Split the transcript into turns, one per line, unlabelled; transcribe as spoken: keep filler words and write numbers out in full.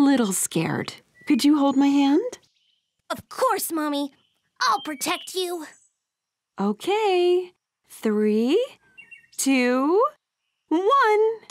little scared. Could you hold my hand?
Of course, Mommy. I'll protect you.
Okay. Three, two, one.